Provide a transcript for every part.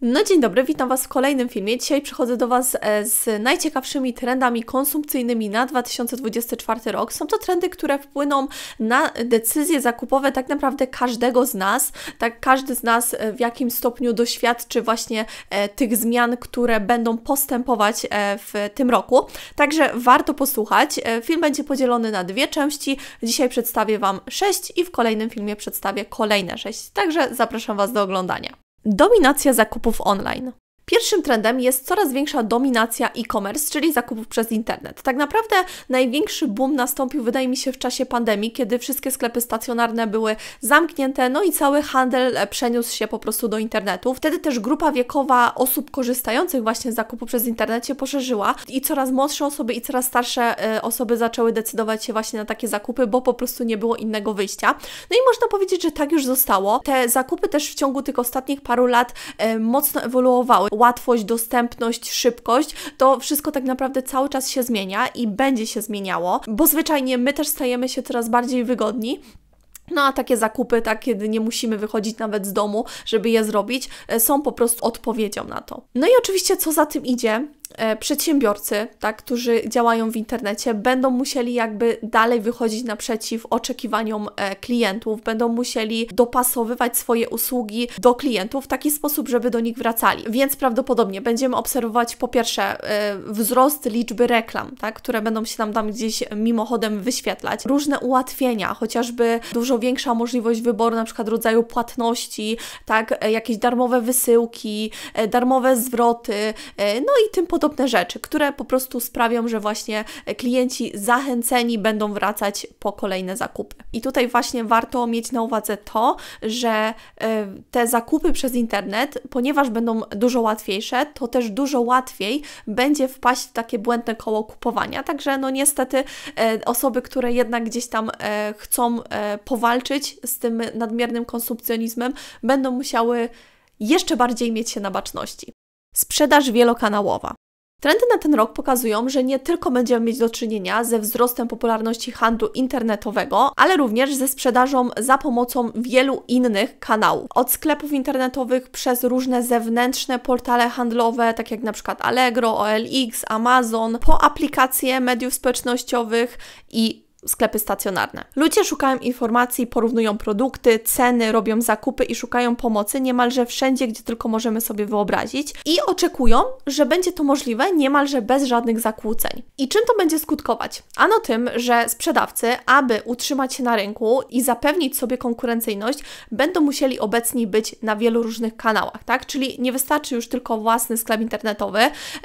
No dzień dobry, witam Was w kolejnym filmie. Dzisiaj przychodzę do Was z najciekawszymi trendami konsumpcyjnymi na 2024 rok. Są to trendy, które wpłyną na decyzje zakupowe tak naprawdę każdego z nas. Tak, każdy z nas w jakimś stopniu doświadczy właśnie tych zmian, które będą postępować w tym roku. Także warto posłuchać. Film będzie podzielony na dwie części. Dzisiaj przedstawię Wam 6 i w kolejnym filmie przedstawię kolejne 6. Także zapraszam Was do oglądania. Dominacja zakupów online. Pierwszym trendem jest coraz większa dominacja e-commerce, czyli zakupów przez internet. Tak naprawdę największy boom nastąpił, wydaje mi się, w czasie pandemii, kiedy wszystkie sklepy stacjonarne były zamknięte, no i cały handel przeniósł się po prostu do internetu. Wtedy też grupa wiekowa osób korzystających właśnie z zakupu przez internet się poszerzyła i coraz młodsze osoby i coraz starsze osoby zaczęły decydować się właśnie na takie zakupy, bo po prostu nie było innego wyjścia. No i można powiedzieć, że tak już zostało. Te zakupy też w ciągu tych ostatnich paru lat mocno ewoluowały. Łatwość, dostępność, szybkość, to wszystko tak naprawdę cały czas się zmienia i będzie się zmieniało, bo zwyczajnie my też stajemy się coraz bardziej wygodni. No a takie zakupy, tak, kiedy nie musimy wychodzić nawet z domu, żeby je zrobić, są po prostu odpowiedzią na to. No i oczywiście co za tym idzie? Przedsiębiorcy, tak, którzy działają w internecie, będą musieli jakby dalej wychodzić naprzeciw oczekiwaniom klientów, będą musieli dopasowywać swoje usługi do klientów w taki sposób, żeby do nich wracali. Więc prawdopodobnie będziemy obserwować po pierwsze wzrost liczby reklam, tak, które będą się tam gdzieś mimochodem wyświetlać, różne ułatwienia, chociażby dużo większa możliwość wyboru na przykład rodzaju płatności, tak, jakieś darmowe wysyłki, darmowe zwroty, no i tym podobne rzeczy, które po prostu sprawią, że właśnie klienci zachęceni będą wracać po kolejne zakupy. I tutaj właśnie warto mieć na uwadze to, że te zakupy przez internet, ponieważ będą dużo łatwiejsze, to też dużo łatwiej będzie wpaść w takie błędne koło kupowania. Także no niestety osoby, które jednak gdzieś tam chcą powalczyć z tym nadmiernym konsumpcjonizmem, będą musiały jeszcze bardziej mieć się na baczności. Sprzedaż wielokanałowa. Trendy na ten rok pokazują, że nie tylko będziemy mieć do czynienia ze wzrostem popularności handlu internetowego, ale również ze sprzedażą za pomocą wielu innych kanałów. Od sklepów internetowych przez różne zewnętrzne portale handlowe, tak jak na przykład Allegro, OLX, Amazon, po aplikacje mediów społecznościowych i sklepy stacjonarne. Ludzie szukają informacji, porównują produkty, ceny, robią zakupy i szukają pomocy niemalże wszędzie, gdzie tylko możemy sobie wyobrazić i oczekują, że będzie to możliwe niemalże bez żadnych zakłóceń. I czym to będzie skutkować? Ano tym, że sprzedawcy, aby utrzymać się na rynku i zapewnić sobie konkurencyjność, będą musieli obecni być na wielu różnych kanałach, tak? Czyli nie wystarczy już tylko własny sklep internetowy,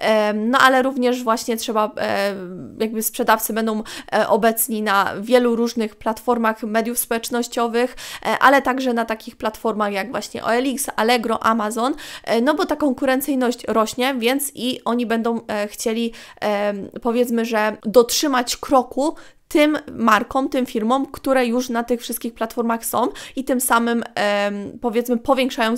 no ale również właśnie trzeba, jakby sprzedawcy będą obecni na wielu różnych platformach mediów społecznościowych, ale także na takich platformach jak właśnie OLX, Allegro, Amazon, no bo ta konkurencyjność rośnie, więc i oni będą chcieli, powiedzmy, że dotrzymać kroku tym markom, tym firmom, które już na tych wszystkich platformach są i tym samym, powiedzmy, powiększają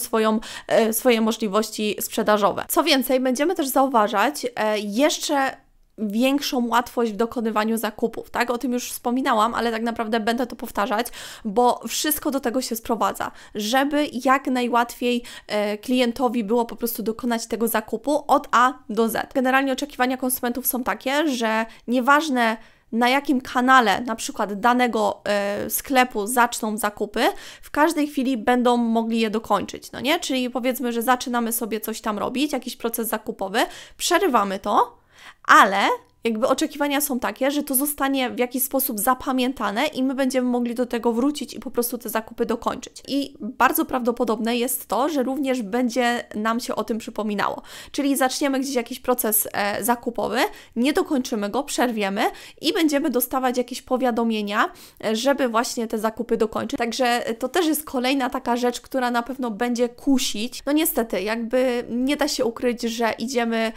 swoje możliwości sprzedażowe. Co więcej, będziemy też zauważać jeszcze większą łatwość w dokonywaniu zakupów, tak? O tym już wspominałam, ale tak naprawdę będę to powtarzać, bo wszystko do tego się sprowadza, żeby jak najłatwiej klientowi było po prostu dokonać tego zakupu od A do Z. Generalnie oczekiwania konsumentów są takie, że nieważne na jakim kanale na przykład danego sklepu zaczną zakupy, w każdej chwili będą mogli je dokończyć, no nie? Czyli powiedzmy, że zaczynamy sobie coś tam robić, jakiś proces zakupowy, przerywamy to, ale jakby oczekiwania są takie, że to zostanie w jakiś sposób zapamiętane i my będziemy mogli do tego wrócić i po prostu te zakupy dokończyć. I bardzo prawdopodobne jest to, że również będzie nam się o tym przypominało. Czyli zaczniemy gdzieś jakiś proces zakupowy, nie dokończymy go, przerwiemy i będziemy dostawać jakieś powiadomienia, żeby właśnie te zakupy dokończyć. Także to też jest kolejna taka rzecz, która na pewno będzie kusić. No niestety, jakby nie da się ukryć, że idziemy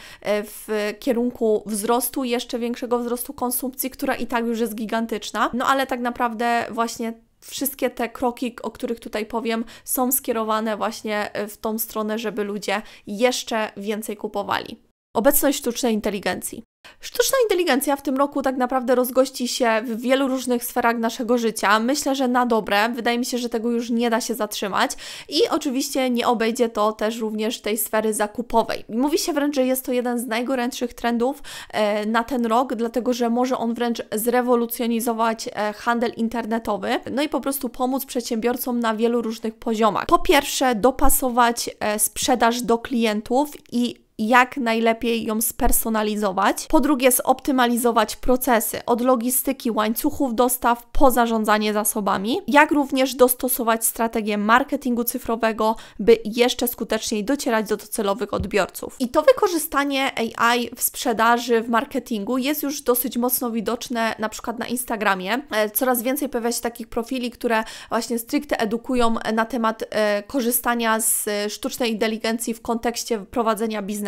w kierunku wzrostu, jeszcze większego wzrostu konsumpcji, która i tak już jest gigantyczna. No ale tak naprawdę właśnie wszystkie te kroki, o których tutaj powiem, są skierowane właśnie w tą stronę, żeby ludzie jeszcze więcej kupowali. Obecność sztucznej inteligencji. Sztuczna inteligencja w tym roku tak naprawdę rozgości się w wielu różnych sferach naszego życia. Myślę, że na dobre. Wydaje mi się, że tego już nie da się zatrzymać. I oczywiście nie obejdzie to też również tej sfery zakupowej. Mówi się wręcz, że jest to jeden z najgorętszych trendów na ten rok, dlatego że może on wręcz zrewolucjonizować handel internetowy, no i po prostu pomóc przedsiębiorcom na wielu różnych poziomach. Po pierwsze, dopasować sprzedaż do klientów i jak najlepiej ją spersonalizować. Po drugie, zoptymalizować procesy od logistyki, łańcuchów dostaw po zarządzanie zasobami, jak również dostosować strategię marketingu cyfrowego, by jeszcze skuteczniej docierać do docelowych odbiorców. I to wykorzystanie AI w sprzedaży, w marketingu jest już dosyć mocno widoczne na przykład na Instagramie. Coraz więcej pojawia się takich profili, które właśnie stricte edukują na temat korzystania z sztucznej inteligencji w kontekście prowadzenia biznesu,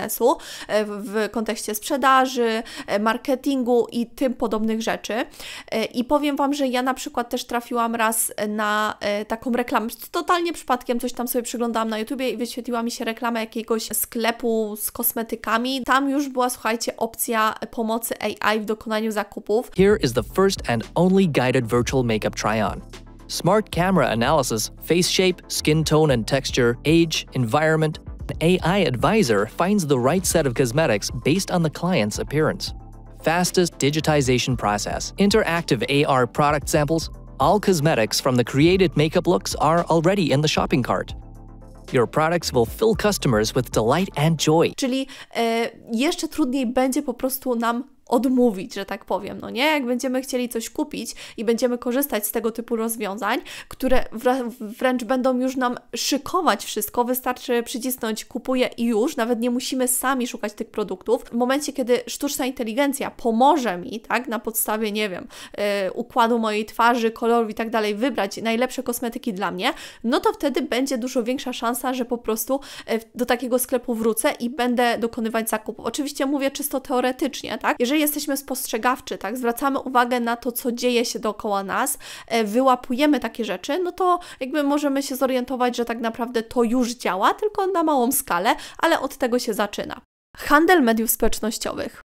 w kontekście sprzedaży, marketingu i tym podobnych rzeczy. I powiem Wam, że ja na przykład też trafiłam raz na taką reklamę, totalnie przypadkiem coś tam sobie przyglądałam na YouTubie i wyświetliła mi się reklama jakiegoś sklepu z kosmetykami. Tam już była, słuchajcie, opcja pomocy AI w dokonaniu zakupów. Here is the first and only guided virtual makeup try-on. Smart camera analysis, face shape, skin tone and texture, age, environment. An AI advisor finds the right set of cosmetics based on the client's appearance. Fastest digitization process, interactive AR product samples. All cosmetics from the created makeup looks are already in the shopping cart. Your products will fill customers with delight and joy. Czyli jeszcze trudniej będzie po prostu nam odmówić, że tak powiem, no nie? Jak będziemy chcieli coś kupić i będziemy korzystać z tego typu rozwiązań, które wręcz będą już nam szykować wszystko, wystarczy przycisnąć kupuję i już, nawet nie musimy sami szukać tych produktów. W momencie, kiedy sztuczna inteligencja pomoże mi, tak, na podstawie, nie wiem, układu mojej twarzy, kolorów i tak dalej, wybrać najlepsze kosmetyki dla mnie, no to wtedy będzie dużo większa szansa, że po prostu do takiego sklepu wrócę i będę dokonywać zakupów. Oczywiście mówię czysto teoretycznie, tak? Jeżeli jesteśmy spostrzegawczy, tak, zwracamy uwagę na to, co dzieje się dookoła nas, wyłapujemy takie rzeczy, no to jakby możemy się zorientować, że tak naprawdę to już działa, tylko na małą skalę, ale od tego się zaczyna. Handel mediów społecznościowych.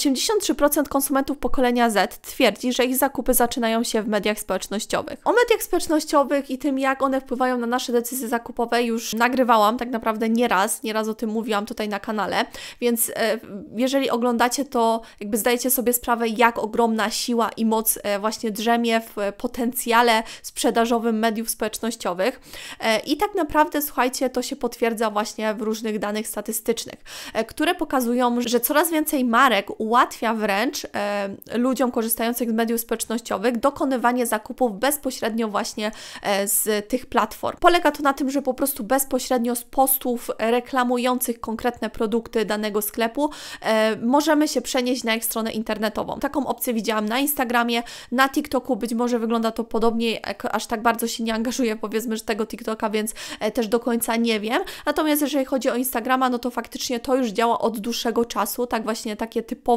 83% konsumentów pokolenia Z twierdzi, że ich zakupy zaczynają się w mediach społecznościowych. O mediach społecznościowych i tym, jak one wpływają na nasze decyzje zakupowe, już nagrywałam tak naprawdę nieraz o tym mówiłam tutaj na kanale, więc jeżeli oglądacie, to jakby zdajecie sobie sprawę, jak ogromna siła i moc właśnie drzemie w potencjale sprzedażowym mediów społecznościowych. I tak naprawdę, słuchajcie, to się potwierdza właśnie w różnych danych statystycznych, które pokazują, że coraz więcej marek ułatwia wręcz ludziom korzystających z mediów społecznościowych dokonywanie zakupów bezpośrednio właśnie z tych platform. Polega to na tym, że po prostu bezpośrednio z postów reklamujących konkretne produkty danego sklepu możemy się przenieść na ich stronę internetową. Taką opcję widziałam na Instagramie, na TikToku być może wygląda to podobnie, aż tak bardzo się nie angażuję, powiedzmy, że tego TikToka, więc też do końca nie wiem. Natomiast jeżeli chodzi o Instagrama, no to faktycznie to już działa od dłuższego czasu, tak właśnie takie typowo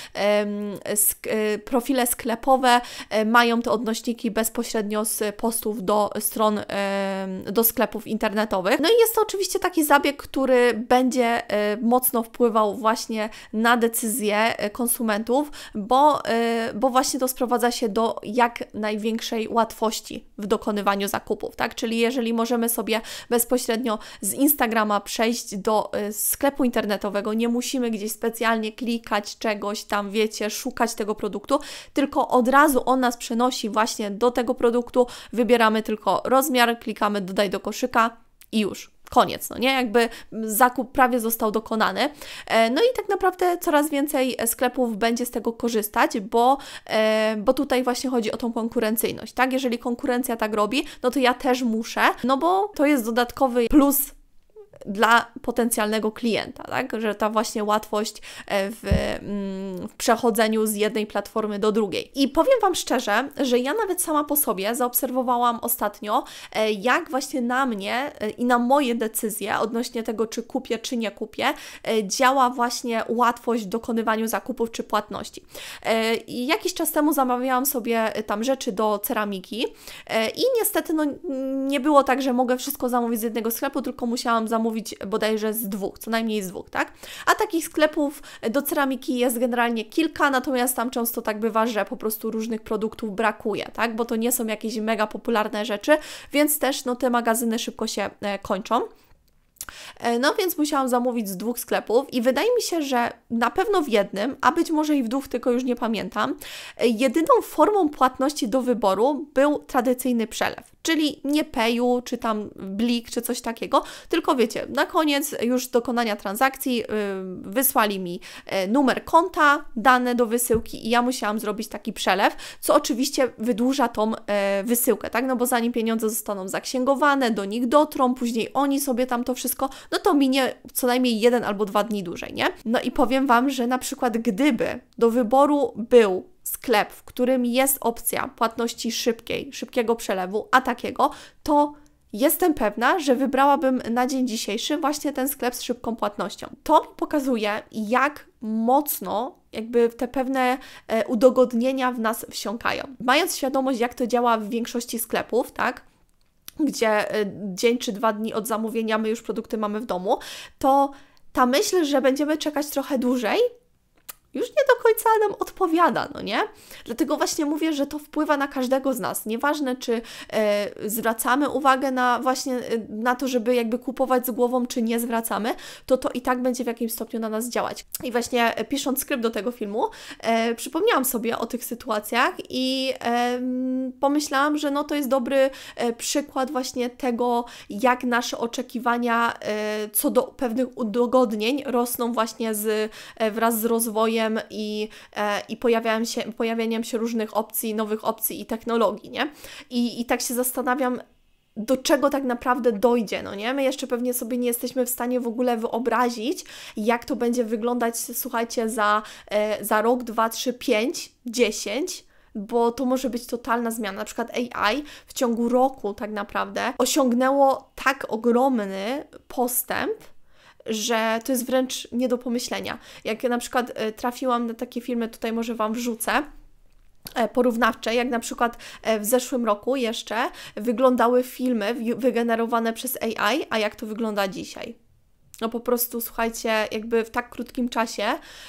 profile sklepowe mają te odnośniki bezpośrednio z postów do stron, do sklepów internetowych. No i jest to oczywiście taki zabieg, który będzie mocno wpływał właśnie na decyzje konsumentów, bo właśnie to sprowadza się do jak największej łatwości w dokonywaniu zakupów, tak? Czyli jeżeli możemy sobie bezpośrednio z Instagrama przejść do sklepu internetowego, nie musimy gdzieś specjalnie klikać czegoś tam, wiecie, szukać tego produktu, tylko od razu on nas przenosi właśnie do tego produktu, wybieramy tylko rozmiar, klikamy dodaj do koszyka i już. Koniec, no nie? Jakby zakup prawie został dokonany. No i tak naprawdę coraz więcej sklepów będzie z tego korzystać, bo tutaj właśnie chodzi o tą konkurencyjność, tak? Jeżeli konkurencja tak robi, no to ja też muszę, no bo to jest dodatkowy plus dla potencjalnego klienta, tak? Że ta właśnie łatwość w przechodzeniu z jednej platformy do drugiej. I powiem Wam szczerze, że ja nawet sama po sobie zaobserwowałam ostatnio, jak właśnie na mnie i na moje decyzje odnośnie tego, czy kupię, czy nie kupię, działa właśnie łatwość w dokonywaniu zakupów czy płatności. I jakiś czas temu zamawiałam sobie tam rzeczy do ceramiki i niestety no, nie było tak, że mogę wszystko zamówić z jednego sklepu, tylko musiałam zamówić zamówić bodajże z 2, co najmniej z 2, tak? A takich sklepów do ceramiki jest generalnie kilka, natomiast tam często tak bywa, że po prostu różnych produktów brakuje, tak? Bo to nie są jakieś mega popularne rzeczy, więc też no, te magazyny szybko się kończą. No więc musiałam zamówić z 2 sklepów i wydaje mi się, że na pewno w jednym, a być może i w 2, tylko już nie pamiętam, jedyną formą płatności do wyboru był tradycyjny przelew, czyli nie Payu, czy tam Blik, czy coś takiego, tylko wiecie, na koniec już dokonania transakcji wysłali mi numer konta, dane do wysyłki i ja musiałam zrobić taki przelew, co oczywiście wydłuża tą wysyłkę, tak, no bo zanim pieniądze zostaną zaksięgowane, do nich dotrą, później oni sobie tam to wszystko, no to minie co najmniej 1 albo 2 dni dłużej, nie? No i powiem Wam, że na przykład gdyby do wyboru był sklep, w którym jest opcja płatności szybkiego przelewu, a takiego, to jestem pewna, że wybrałabym na dzień dzisiejszy właśnie ten sklep z szybką płatnością. To mi pokazuje, jak mocno jakby te pewne udogodnienia w nas wsiąkają. Mając świadomość, jak to działa w większości sklepów, tak, gdzie dzień czy 2 dni od zamówienia my już produkty mamy w domu, to ta myśl, że będziemy czekać trochę dłużej, już nie do końca nam odpowiada, no nie? Dlatego właśnie mówię, że to wpływa na każdego z nas. Nieważne, czy zwracamy uwagę na właśnie na to, żeby jakby kupować z głową, czy nie zwracamy, to i tak będzie w jakimś stopniu na nas działać. I właśnie pisząc skrypt do tego filmu, przypomniałam sobie o tych sytuacjach i pomyślałam, że no to jest dobry przykład właśnie tego, jak nasze oczekiwania co do pewnych udogodnień rosną właśnie wraz z rozwojem i pojawianiem się różnych opcji, nowych opcji i technologii, nie? I tak się zastanawiam, do czego tak naprawdę dojdzie, no nie? My jeszcze pewnie sobie nie jesteśmy w stanie w ogóle wyobrazić, jak to będzie wyglądać, słuchajcie, za rok, 2, 3, 5, 10, bo to może być totalna zmiana. Na przykład AI w ciągu roku tak naprawdę osiągnęło tak ogromny postęp, że to jest wręcz nie do pomyślenia. Jak na przykład trafiłam na takie filmy, tutaj może Wam wrzucę, porównawcze, jak na przykład w zeszłym roku jeszcze wyglądały filmy wygenerowane przez AI, a jak to wygląda dzisiaj. No po prostu, słuchajcie, jakby w tak krótkim czasie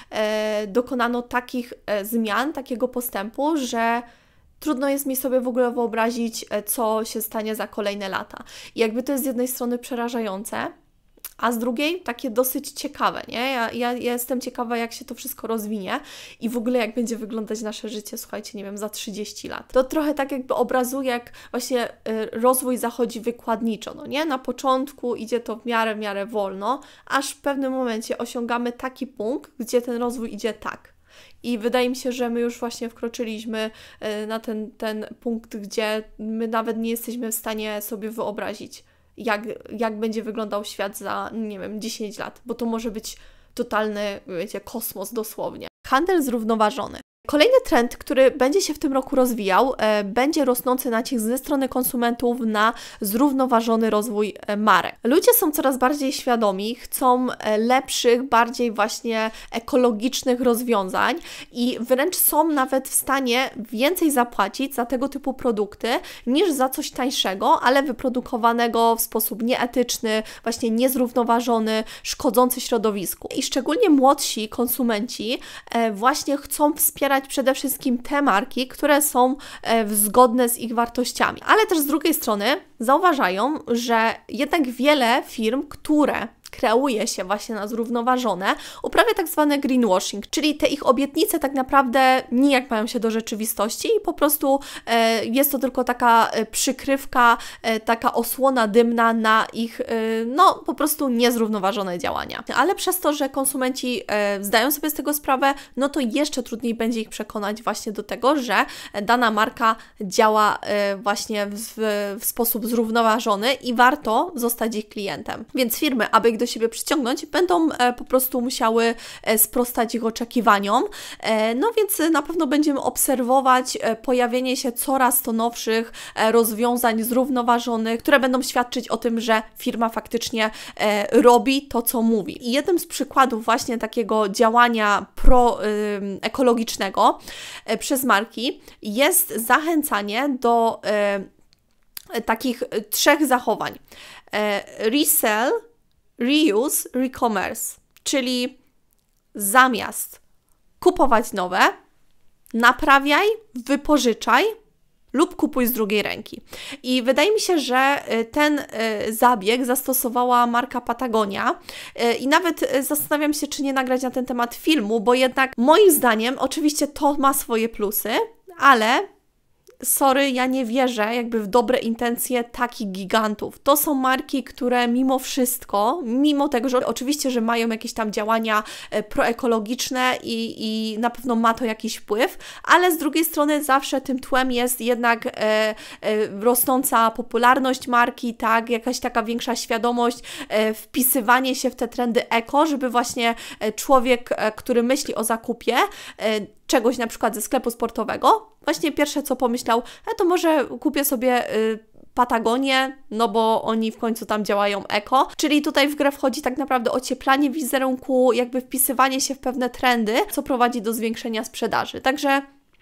dokonano takich zmian, takiego postępu, że trudno jest mi sobie w ogóle wyobrazić, co się stanie za kolejne lata. I jakby to jest z jednej strony przerażające, a z drugiej takie dosyć ciekawe, nie? Ja jestem ciekawa, jak się to wszystko rozwinie i w ogóle jak będzie wyglądać nasze życie, słuchajcie, nie wiem, za 30 lat. To trochę tak jakby obrazuje, jak właśnie rozwój zachodzi wykładniczo, no nie? Na początku idzie to w miarę wolno, aż w pewnym momencie osiągamy taki punkt, gdzie ten rozwój idzie tak. I wydaje mi się, że my już właśnie wkroczyliśmy na ten punkt, gdzie my nawet nie jesteśmy w stanie sobie wyobrazić, jak będzie wyglądał świat za, nie wiem, 10 lat, bo to może być totalny, wiecie, kosmos dosłownie. Handel zrównoważony. Kolejny trend, który będzie się w tym roku rozwijał, będzie rosnący nacisk ze strony konsumentów na zrównoważony rozwój marek. Ludzie są coraz bardziej świadomi, chcą lepszych, bardziej właśnie ekologicznych rozwiązań i wręcz są nawet w stanie więcej zapłacić za tego typu produkty niż za coś tańszego, ale wyprodukowanego w sposób nieetyczny, właśnie niezrównoważony, szkodzący środowisku. I szczególnie młodsi konsumenci właśnie chcą wspierać przede wszystkim te marki, które są zgodne z ich wartościami. Ale też z drugiej strony zauważają, że jednak wiele firm, które kreuje się właśnie na zrównoważone, uprawia tak zwany greenwashing, czyli te ich obietnice tak naprawdę nijak mają się do rzeczywistości i po prostu jest to tylko taka przykrywka, taka osłona dymna na ich no po prostu niezrównoważone działania. Ale przez to, że konsumenci zdają sobie z tego sprawę, no to jeszcze trudniej będzie ich przekonać właśnie do tego, że dana marka działa właśnie w sposób zrównoważony i warto zostać ich klientem. Więc firmy, aby ich do siebie przyciągnąć, będą po prostu musiały sprostać ich oczekiwaniom. No więc na pewno będziemy obserwować pojawienie się coraz to nowszych rozwiązań zrównoważonych, które będą świadczyć o tym, że firma faktycznie robi to, co mówi. I jednym z przykładów właśnie takiego działania proekologicznego przez marki jest zachęcanie do takich 3 zachowań. Resell, reuse, recommerce, czyli zamiast kupować nowe, naprawiaj, wypożyczaj lub kupuj z drugiej ręki. I wydaje mi się, że ten zabieg zastosowała marka Patagonia i nawet zastanawiam się, czy nie nagrać na ten temat filmu, bo jednak moim zdaniem oczywiście to ma swoje plusy, ale sorry, ja nie wierzę jakby w dobre intencje takich gigantów. To są marki, które mimo wszystko, mimo tego, że oczywiście, że mają jakieś tam działania proekologiczne i na pewno ma to jakiś wpływ, ale z drugiej strony zawsze tym tłem jest jednak rosnąca popularność marki, tak, jakaś taka większa świadomość, wpisywanie się w te trendy eko, żeby właśnie człowiek, który myśli o zakupie czegoś na przykład ze sklepu sportowego, właśnie pierwsze co pomyślał, to może kupię sobie Patagonię, no bo oni w końcu tam działają eko, czyli tutaj w grę wchodzi tak naprawdę ocieplanie wizerunku, jakby wpisywanie się w pewne trendy, co prowadzi do zwiększenia sprzedaży. Także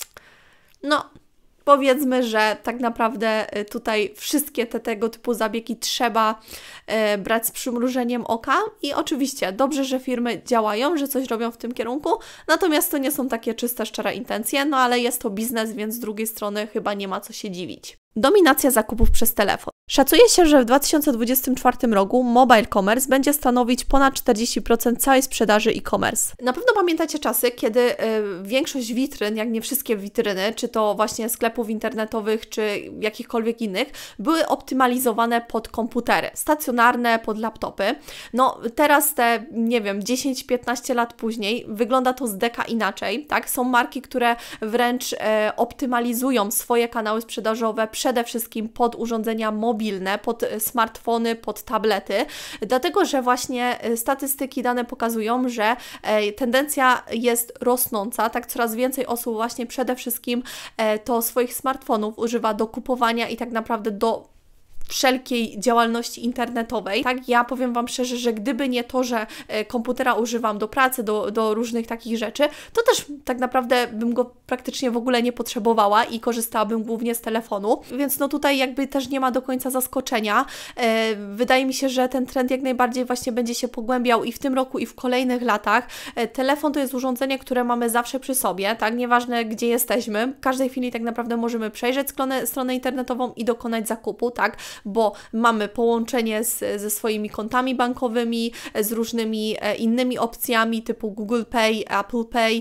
no, powiedzmy, że tak naprawdę tutaj wszystkie tego typu zabiegi trzeba brać z przymrużeniem oka i oczywiście dobrze, że firmy działają, że coś robią w tym kierunku, natomiast to nie są takie czyste, szczere intencje, no ale jest to biznes, więc z drugiej strony chyba nie ma co się dziwić. Dominacja zakupów przez telefon. Szacuje się, że w 2024 roku mobile commerce będzie stanowić ponad 40% całej sprzedaży e-commerce. Na pewno pamiętacie czasy, kiedy większość witryn, jak nie wszystkie witryny, czy to właśnie sklepów internetowych, czy jakichkolwiek innych, były optymalizowane pod komputery, stacjonarne, pod laptopy. No teraz te, nie wiem, 10-15 lat później wygląda to z deka inaczej, tak? Są marki, które wręcz optymalizują swoje kanały sprzedażowe przede wszystkim pod urządzenia mobilne, pod smartfony, pod tablety, dlatego, że właśnie statystyki, dane pokazują, że tendencja jest rosnąca, tak coraz więcej osób właśnie przede wszystkim to swoich smartfonów używa do kupowania i tak naprawdę do wszelkiej działalności internetowej. Tak, ja powiem Wam szczerze, że gdyby nie to, że komputera używam do pracy, do różnych takich rzeczy, to też tak naprawdę bym go praktycznie w ogóle nie potrzebowała i korzystałabym głównie z telefonu, więc no tutaj jakby też nie ma do końca zaskoczenia. Wydaje mi się, że ten trend jak najbardziej właśnie będzie się pogłębiał i w tym roku, i w kolejnych latach. Telefon to jest urządzenie, które mamy zawsze przy sobie, tak, nieważne gdzie jesteśmy, w każdej chwili tak naprawdę możemy przejrzeć stronę internetową i dokonać zakupu, tak, bo mamy połączenie ze swoimi kontami bankowymi, z różnymi innymi opcjami typu Google Pay, Apple Pay,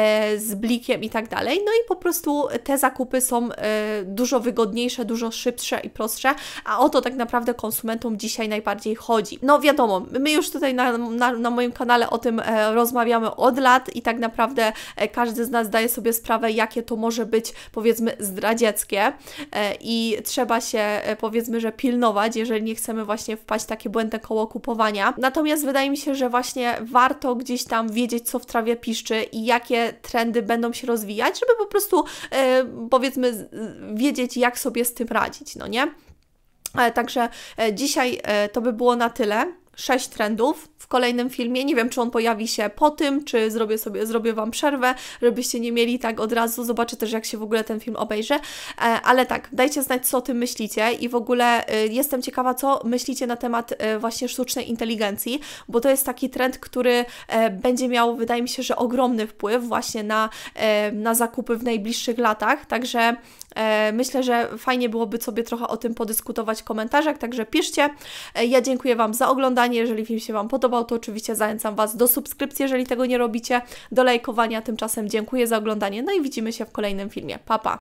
z blikiem i tak dalej. No i po prostu te zakupy są dużo wygodniejsze, dużo szybsze i prostsze, a o to tak naprawdę konsumentom dzisiaj najbardziej chodzi. No wiadomo, my już tutaj na moim kanale o tym rozmawiamy od lat i tak naprawdę każdy z nas zdaje sobie sprawę, jakie to może być, powiedzmy, zdradzieckie i trzeba się, powiedzmy, że pilnować, jeżeli nie chcemy właśnie wpaść w takie błędne koło kupowania. Natomiast wydaje mi się, że właśnie warto gdzieś tam wiedzieć, co w trawie piszczy i jakie trendy będą się rozwijać, żeby po prostu, powiedzmy, wiedzieć, jak sobie z tym radzić, no nie? Także dzisiaj to by było na tyle. 6 trendów w kolejnym filmie. Nie wiem, czy on pojawi się po tym, czy zrobię Wam przerwę, żebyście nie mieli tak od razu. Zobaczę też, jak się w ogóle ten film obejrzy. Ale tak, dajcie znać, co o tym myślicie i w ogóle jestem ciekawa, co myślicie na temat właśnie sztucznej inteligencji, bo to jest taki trend, który będzie miał, wydaje mi się, że ogromny wpływ właśnie na zakupy w najbliższych latach. Także myślę, że fajnie byłoby sobie trochę o tym podyskutować w komentarzach, także piszcie. Ja dziękuję Wam za oglądanie. Jeżeli film się Wam podobał, to oczywiście zachęcam Was do subskrypcji, jeżeli tego nie robicie, do lajkowania. Tymczasem dziękuję za oglądanie, no i widzimy się w kolejnym filmie. Pa, pa!